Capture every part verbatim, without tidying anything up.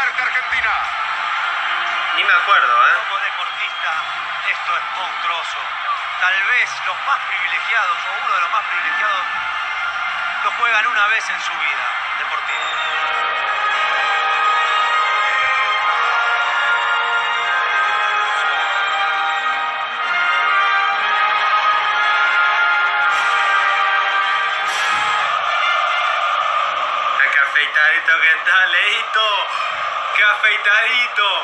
suerte Argentina. Ni me acuerdo, ¿eh? Como deportista, esto es monstruoso. Tal vez los más privilegiados, o uno de los más privilegiados, lo juegan una vez en su vida deportiva. ¡Qué afeitadito que está, Leito! ¡Qué afeitadito!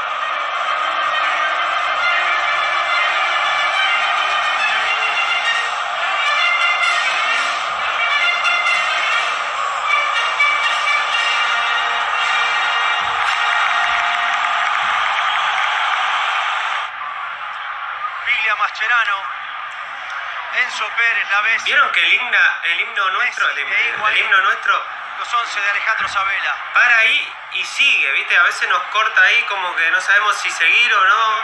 Biglia Mascherano, Enzo Pérez, la vez. ¿Vieron que el, himna, el himno nuestro, el, himno- el himno nuestro, Los once de Alejandro Sabela. para ahí y sigue, ¿viste? A veces nos corta ahí como que no sabemos si seguir o no.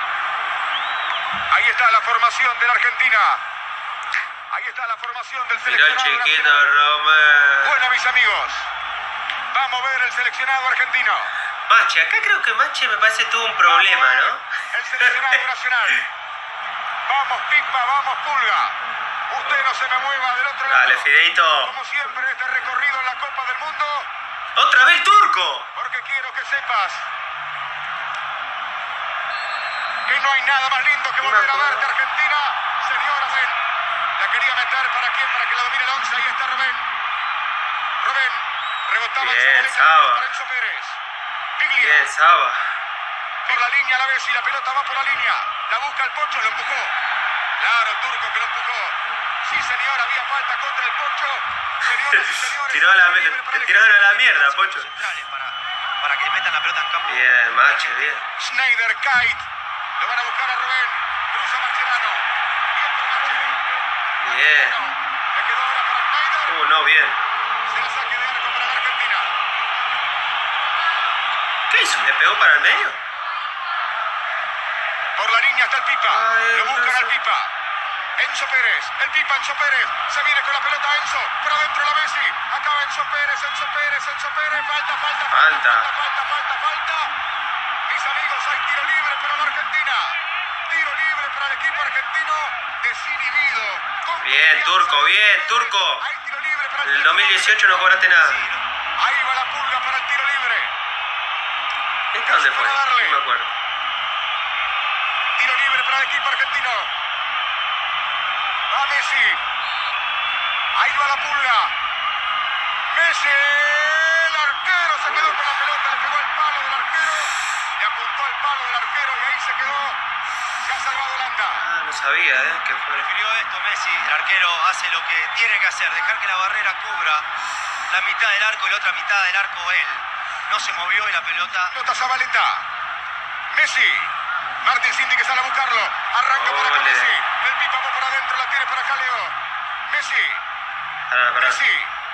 Ahí está la formación de la Argentina. Ahí está la formación del Mirá el seleccionado chiquito nacional. Romero. Bueno, mis amigos, vamos a ver el seleccionado argentino. Mache, acá creo que Mache me parece tuvo un problema, ¿no? El seleccionado nacional. Vamos, Pipa, vamos, Pulga. Usted no se me mueva del otro lado. Dale, Fideito. Como siempre en este recorrido en la Copa del Mundo, ¡Otra vez el turco! porque quiero que sepas que no hay nada más lindo que No me volver a acuerdo. verte, Argentina. Señora, ven. La quería meter para quién, para que la domine el once. Ahí está Rubén. Rubén rebotaba en Bien, su Saba. para Enzo Pérez. Biglia. Bien, Saba. Por la línea a la vez y la pelota va por la línea. La busca el Pocho, lo empujó. Claro, el turco que lo empujó. Sí, señor, había falta contra el Pocho. Señoras y señores. Tiró a la, libre para te el tiraron a la equipo. mierda, Pocho. Centrales para, para que metan la pelota en campo. Bien, Mache, bien. Schneider, Kite. Lo van a buscar a Rubén. Cruza Mascherano. Bien por Mache. Bien. Le quedó ahora para Schneider. Uh, no, bien. Será saque de arco para la Argentina. ¿Qué hizo? ¿Le pegó para el medio? Por la línea está el Pipa. Ay, Lo buscan Enzo. al Pipa. Enzo Pérez. El Pipa, Enzo Pérez. Se viene con la pelota Enzo. Por adentro la Messi. Acaba Enzo Pérez, Enzo Pérez, Enzo Pérez. Falta, falta, falta. Falta. Falta, falta, falta, falta. Mis amigos, hay tiro libre para la Argentina. Tiro libre para el equipo argentino. Desinhibido. Con Bien, confianza. Turco, bien, Turco. Hay tiro libre para el El dos mil dieciocho no cobraste nada. Ahí va la Pulga para el tiro libre. ¿Este dónde fue? No me acuerdo. Tiro libre para el equipo argentino. Va Messi. Ahí va la Pulga. Messi. El arquero se quedó con la pelota. Le pegó al palo del arquero. Le apuntó al palo del arquero y ahí se quedó. Se ha salvado Holanda. Ah, no sabía, ¿eh? Que fue. Prefirió esto Messi. El arquero hace lo que tiene que hacer. Dejar que la barrera cubra la mitad del arco y la otra mitad del arco él. No se movió y la pelota... Pelota Zabaleta. Messi. Martín Cindy que sale a buscarlo. Arranca para acá Ole. Messi. El Pipa va por adentro. La tiene para acá Leo. Messi. Pará, pará. Messi.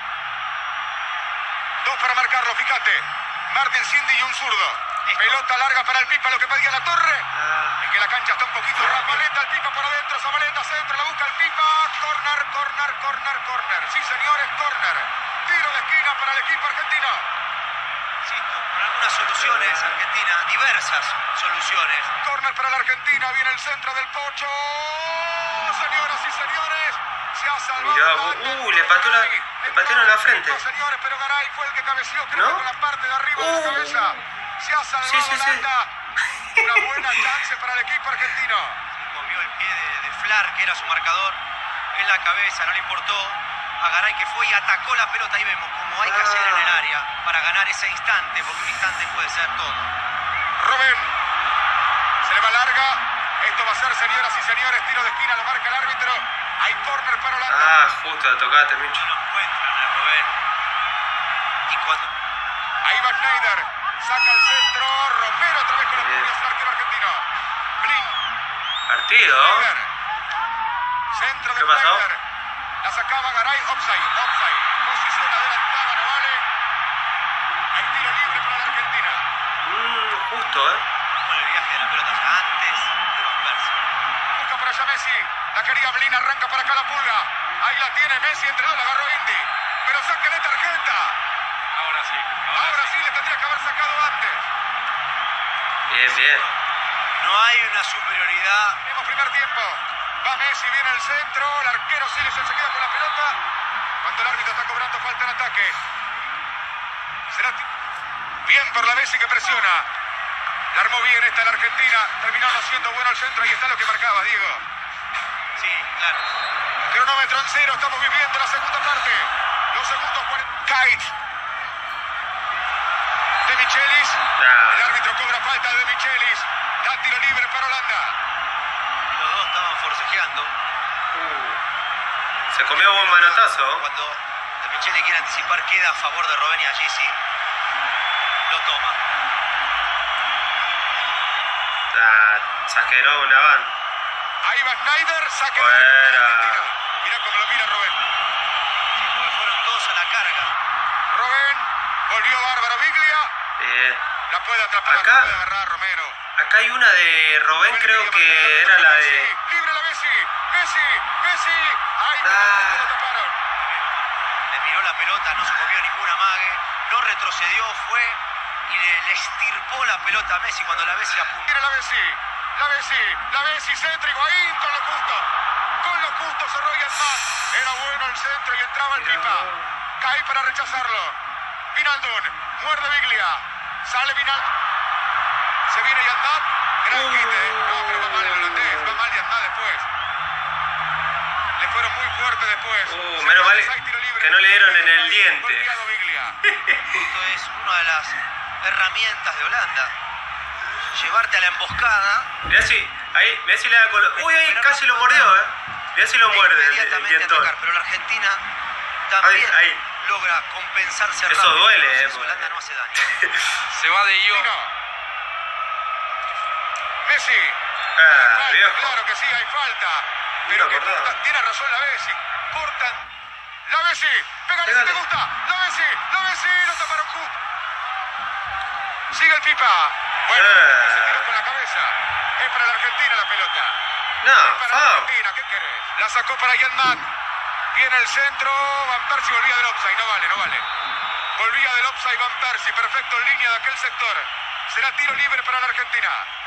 Dos para marcarlo, fíjate. Martín Cindy y un zurdo. Pelota larga para el Pipa, lo que pedía la Torre. Ah, Es que la cancha está un poquito Zabaleta, el Pipa por adentro, Zabaleta centro, la busca el Pipa. Corner, corner, corner, corner. Sí, señores, corner. Tiro de esquina para el equipo argentino. Insisto, con algunas soluciones, Argentina, diversas soluciones. Corner para la Argentina, viene el centro del Pocho. Señoras y señores, se ha salvado. Mirá, Holanda. uh, le pateó la- Garay. le patearon la frente. No, señores, pero Garay fue el que cabeceó, creo ¿No? que con la parte de arriba de Uh. la cabeza. Se ha salvado Sí, sí, sí. Holanda. Una buena chance para el equipo argentino. Movió el pie de, de Flar, que era su marcador, en la cabeza, no le importó. A Garay que fue y atacó la pelota. Ahí vemos cómo hay que hacer en el área para ganar ese instante, porque un instante puede ser todo. Rubén. Se le va larga. Esto va a ser, señoras y señores, tiro de esquina, lo marca el árbitro. Hay corner para Holanda. ah, justo la tocaste, Micho. No lo encuentran a Rubén. Y cuando... Ahí va Schneider. Saca el centro. Romero otra vez con los Bien. puños, el arquero argentino. Blin. Partido. Schneider. Centro de ¿Qué pasó? Schneider. La sacaba Garay. Offside. Offside. Posición adelantada, no vale. Hay tiro libre para la Argentina. Mm, justo, ¿eh? Con el viaje de la pelota ya antes de romperse. Busca por allá Messi. La quería Blin. Arranca para acá la Pulga. Ahí la tiene Messi. Entre dos la agarró Indy. Pero sáquenle tarjeta. Ahora Ahora sí. Ahora, Ahora sí. sí le tendría que haber sacado antes. Bien, bien. No hay una superioridad. Tenemos primer tiempo. Va Messi, viene el centro. El arquero Siles se queda con la pelota. Cuando el árbitro está cobrando falta en ataque. Será bien por la Messi que presiona. La armó bien esta la Argentina. Terminando haciendo bueno el centro. Ahí está lo que marcaba, Diego. Sí, claro. Cronómetro en cero. Estamos viviendo la segunda parte. Los segundos cuarenta. Kite. De Michelis. Nah. El árbitro cobra falta de Michelis. Da tiro libre para Holanda. Los dos estaban forcejeando. Se comió un manotazo. Cuando De Michele quiere anticipar, queda a favor de Robben y Agisi. Lo toma. Ah, saqueró una banda. Ahí va Snyder. Saque de Fuera. Argentina. Mira cómo lo mira Robben. Sí, porque fueron todos a la carga. Robben. Volvió bárbaro Biglia. Bien. La puede atrapar. Acá- La puede agarrar Romero. Acá hay una de Robben, creo que era la de... Libre la Messi. Messi. Messi. Ahí Ah. lo taparon. Le miró la pelota, no se comió ninguna mague. No retrocedió, fue y le, le estirpó la pelota a Messi cuando la Messi apunta. Tiene la Messi. La Messi. La Messi. Centro. Higuaín con lo justo. Con lo justo cerró más. Era bueno el centro y entraba el Pipa. Cae para rechazarlo. Vinaldun. Muerde Biglia. Sale Vinaldun. Se viene Yandat. Gran Uh. quite. No, pero va mal el holandés. Va mal Yandat después. Le fueron muy fuerte después. Uh, Se menos mal pasa, hay tiro libre. que no le dieron en el diente. Golpeado Biglia. Esto es una de las herramientas de Holanda. Llevarte a la emboscada. Mirá si, ahí, mirá si le da con lo... Uy, ahí casi lo mordió, eh. Mirá si lo e muerde el, el inmediatamente dientón. atacar. Pero la Argentina también Ahí, ahí. logra compensarse Eso rápido. duele, eh, Entonces, porque- Holanda no hace daño. Se va de yo. Vino. Messi. Ah, Falta, viejo. claro que sí, hay falta. Pero No me que acordaba. corta- tiene razón la Messi. Cortan. La Messi. Pégale si Pégale. te gusta. La Messi. La Messi. Lo taparon justo. Sigue el Pipa. Bueno, Eh. se tiró con la cabeza. Es para la Argentina la pelota. No, Es para la foul. Argentina. ¿Qué querés? La sacó para Yanmat. Viene el centro. Van Persie volvía del offside. No vale, no vale. Volvía del offside Van Persie. Perfecto en línea de aquel sector. Será tiro libre para la Argentina.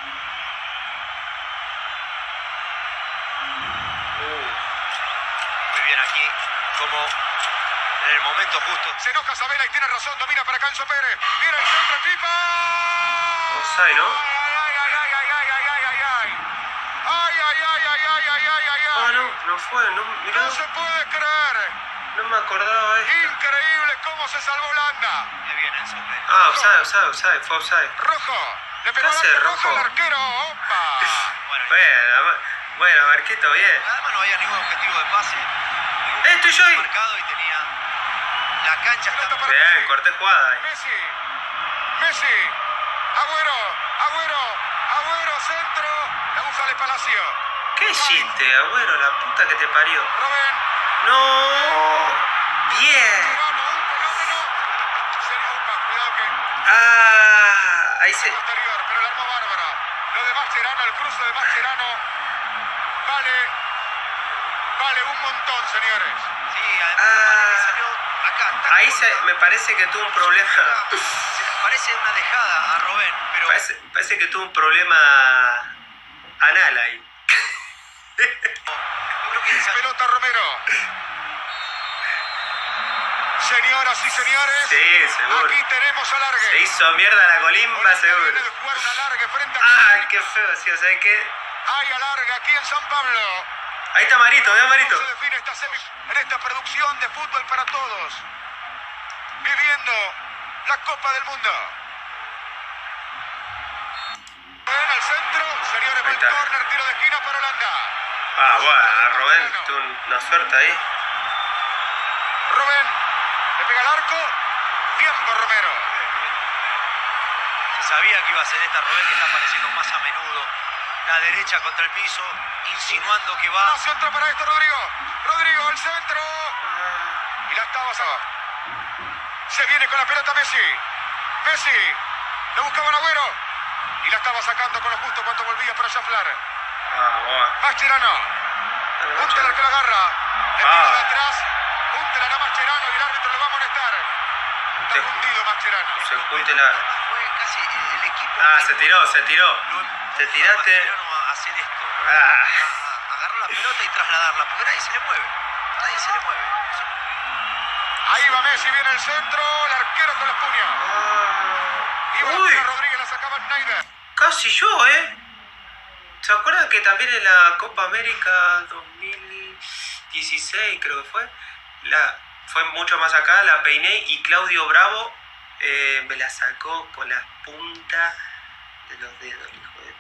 Muy bien aquí, como en el momento justo. Se enoja Sabela y tiene razón. Domina para Canso Pérez. Viene el centro. Pipa. Offside, ¿no? Ay, ay, ay, ay, ay, ay, ay, ay, ay. Ay, ay, ay, ay, ay, ay, ay, ay, Ah, ay. no, no fue, no, mirá, No se puede creer. no me acordaba esta. Increíble cómo se salvó Holanda. Muy bien Enzo Pérez. Ah, offside, offside, offside, fue offside. Rojo. Le pegó ¿Qué hace, la roja Rojo? al arquero. Opa. Bueno, Bueno, bueno, Marquito, bien. además no había ningún objetivo de pase. Ningún Eh, estoy yo ahí. marcado y tenía la cancha está Bien, corté jugada ahí. Messi. Messi. Agüero. Agüero. Agüero. Centro. La usa de Palacio. ¿Qué hiciste, abuelo? La puta que te parió. Robben. No. Bien. Fenómeno, un fenómeno. Sería Opa. Cuidado que. Ah, ahí se... Posterior, pero el armó bárbara. Lo de Mascherano, el cruce de Mascherano. Vale. Vale un montón, señores. Sí, además Ah. Paredes salió acá. tan Ahí se, corta. me parece que tuvo un problema. Se le parece una dejada a Robben, pero Parece, parece que tuvo un problema anal ahí. yo creo que salió Pelota Romero. Señoras y señores. Sí, seguro. Aquí tenemos Se alargue. hizo mierda la colimba, Holanda seguro. viene de jugar un alargue frente a Ah, qué feo, sí, o sea que... Hay alargue aquí en San Pablo. Ahí está Marito, vea Marito. ¿Cómo se define esta semi en esta producción de fútbol para todos? Viviendo la Copa del Mundo. En el centro, señores, va Ahí el está. córner, tiro de esquina para Holanda. Ah, bueno, Robben tuvo una suerte ahí. Robben, le pega el arco. Bien por Romero. se sabía que iba a ser esta Robben, que está apareciendo más a menudo. La derecha contra el piso, insinuando que va. No se entra para esto, Rodrigo. Rodrigo, el centro. Y la estaba sacando. Se viene con la pelota Messi. Messi. Le buscaba el Agüero. Y la estaba sacando con lo justo cuando volvía para chaflar. Ah, bueno. Mascherano. Úntela que la agarra. Le Ah. tira de atrás. Úntela a Mascherano y el árbitro le va a molestar. Está Sí. fundido Mascherano. Se junte la... Fue casi el equipo. Ah, se tiró, se tiró. Lo Te tiraste. a hacer esto. Ah. A, a agarrar la pelota y trasladarla, porque nadie se le mueve. Nadie se le mueve. Ahí va Messi, viene el centro, el arquero con los puños. Iba Uy. Rodríguez, la sacaba Schneider. Casi yo, ¿eh? ¿Se acuerdan que también en la Copa América dos mil dieciséis, creo que fue? La, fue mucho más acá, la peiné y Claudio Bravo eh, me la sacó con la punta de los dedos, hijo de...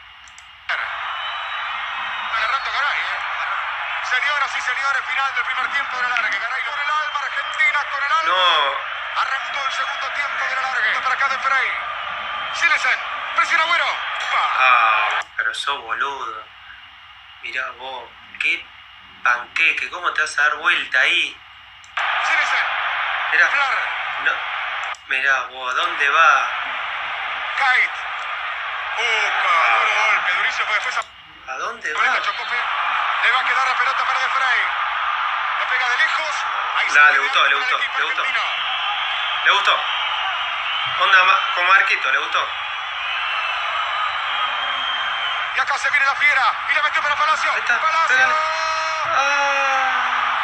Agarrando Garay, ¿eh? Señoras y señores, final del primer tiempo de la larga. Garay con el alma, Argentina con el alma. No, Arrancó el segundo tiempo de la larga. Para acá de Frey. Silesen, presiona Agüero. Pa. ah, pero sos boludo. Mirá vos, qué panqueque, ¿cómo te vas a dar vuelta ahí? Silesen, Mirá, Flar, no, mirá vos, ¿dónde va? Kite. Upa, duro golpe, durísimo, porque después a... ¿A dónde Boleta, va? Chocope. Le va a quedar la pelota para De Frey. Lo pega de lejos. Ahí Nah, se le queda gustó, le el gustó, equipo le gustó. argentino. ¿Le gustó? Onda ma- como arquito, ¿le gustó? Y acá se viene la fiera. Y le metió para Palacio. Ahí está, Palacio. pégale. Ah,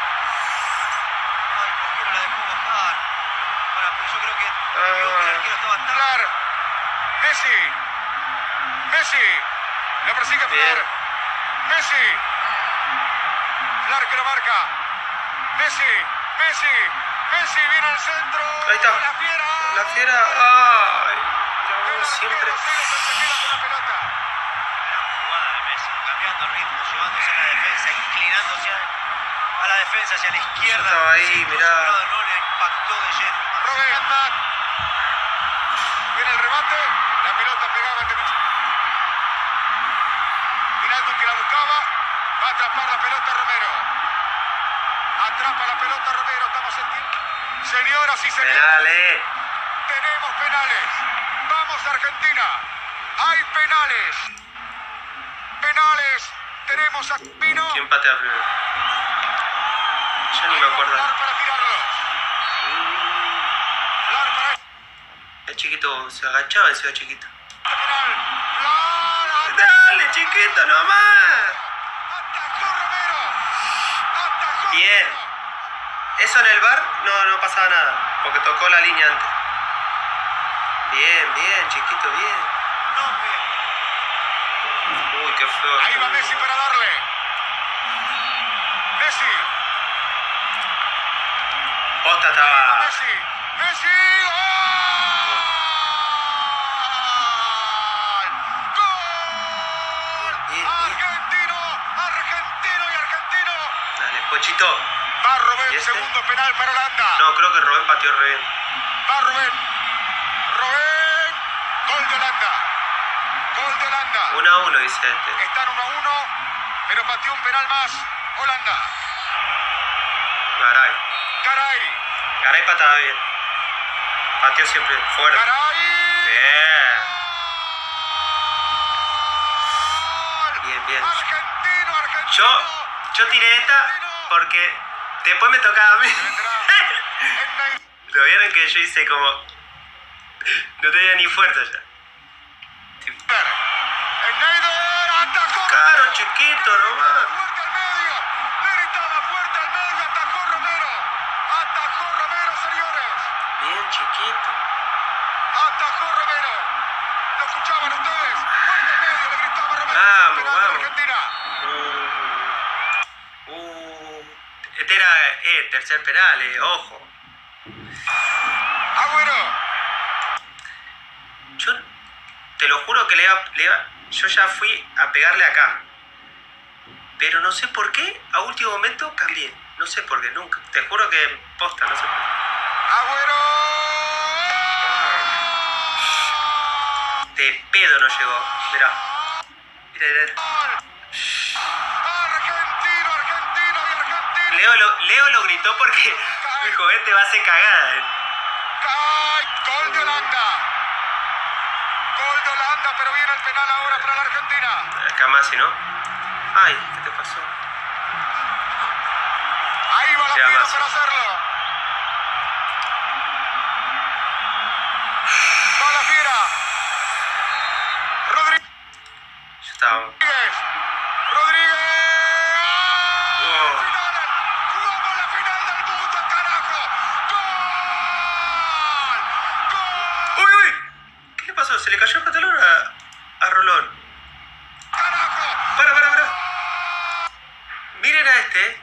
Ay, ¿por qué no la dejó bajar? Ahora, pero yo creo que, creo que el arquero estaba tan... Flar. Messi. Messi. Lo persigue Flar. Bien. Messi. Flar que lo marca. Messi. Messi. Messi viene al centro. Ahí está. La fiera. la fiera. Ay, mirá El vos, siempre. arquero Silesen se queda con la pelota. Gran jugada de Messi, cambiando ritmo, llevándose a la defensa, inclinándose a, a la defensa hacia la izquierda. Yo estaba ahí, Sí, mirá. concentrado, no le impactó de lleno. Robert. Viene el remate. La pelota pegaba ante Mich- Wijnaldum que la buscaba. Va a atrapar la pelota Romero. Atrapa la pelota Romero. Estamos en tiempo. Señoras y señores, Penales. tenemos penales. Vamos Argentina. Hay penales. Penales. Tenemos a Pino. ¿Quién patea primero? Ya ni me acuerdo. Flar para tirarlo. Flar para este El chiquito se agachaba y se iba chiquito. penal. Flar. Dale, chiquito, nomás. Atajó Romero. Atajó Bien. Romero. Eso en el bar no, no pasaba nada, porque tocó la línea antes. Bien, bien, chiquito, bien. No, bien. Uy, qué feo. Ahí va Messi para darle. Messi. Posta estaba... Messi. Messi. ¡Gol! ¡Gol! Bien, bien. Argentino. Argentino y argentino. Dale, Pochito. Va Rubén, ¿Y este? segundo penal para Holanda. No, creo que Rubén pateó re bien. Va Rubén. Rubén. Gol de Holanda. Gol de Holanda. uno a uno, dice este. Están uno a uno, pero pateó un penal más Holanda. Garay. Garay. Garay pateaba bien. Pateó siempre fuerte. Garay. Bien. Gol. Bien, bien. Argentino, argentino. Yo, yo tiré esta porque después me tocaba a mí. Lo vieron que yo hice como... No tenía ni fuerza ya. Schneider atajó. Caro, chiquito, nomás. Fuerte al medio. Le gritaba fuerte al medio. Atajó Romero. Atajó Romero, señores. Bien, chiquito. Atajó Romero. ¿Lo escuchaban ustedes? Fuerte al medio. Le gritaba Romero. Vamos, Penal de vamos. Argentina. Uh, uh, este era eh, tercer penal, eh, ojo. Agüero. Yo te lo juro que le iba, le iba- yo ya fui a pegarle acá. Pero no sé por qué, a último momento cambié. No sé por qué, nunca. Te juro que posta, no sé por qué. Agüero. De pedo no llegó. Mirá. Mirá, mirá. Argentino, argentino y argentino. Leo lo, Leo lo gritó porque dijo, este va a ser cagada. eh. Cae. Gol de Holanda. Gol de Holanda, pero viene el penal ahora para la Argentina. Acá más, ¿sí, no? Ay, ¿qué te pasó? Ahí va la Ya Pino más. para hacerlo. pasó? Se le cayó el pantalón a, a Rolón. ¡Carajo! Para, para, para. Miren a este.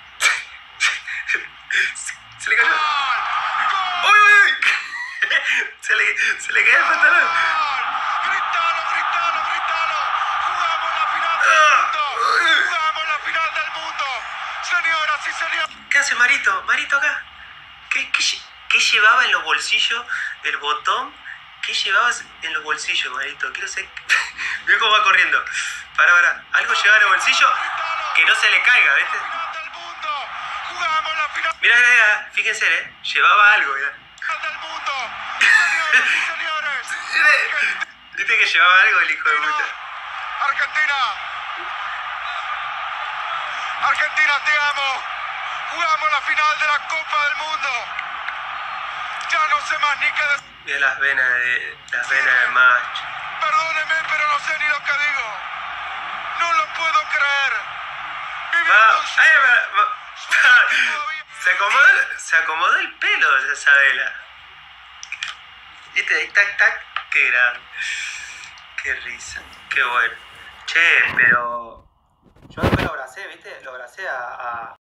Se, se le cayó. ¡Gol! ¡Uy, uy, uy! Se le, se le cayó el pantalón. ¡Gol! ¡Gritalo, gritalo, gritalo! ¡Jugamos la final del mundo! ¡Jugamos la final del mundo! Señoras y señores. ¿Qué hace Marito? Marito acá. ¿Qué, qué, lle- qué llevaba en los bolsillos el botón? ¿Qué llevabas en los bolsillos, Marito? Quiero saber. Mira cómo va corriendo. Para, para. Algo llevaba en el bolsillo que no se le caiga, ¿viste? ¡Final del mundo! ¡Jugamos la final Mira, mira, mira. Fíjense, ¿eh? Llevaba algo, mira. del mundo! Señoras y señores. ¿Viste que llevaba algo el hijo de puta? Argentina. Argentina, te amo. Jugamos la final de la Copa del Mundo. Ya no sé más ni qué decir. Mira las venas de. las venas de macho. Perdóneme, pero no sé ni lo que digo. No lo puedo creer. Viví Va, con su- ay, va, va. Se acomodó, se acomodó el pelo de Isabela. ¿Viste? Ahí, tac, tac. Qué grande. Qué risa. Qué bueno. Che, pero. Yo después lo abracé, ¿viste? Lo abracé a, a,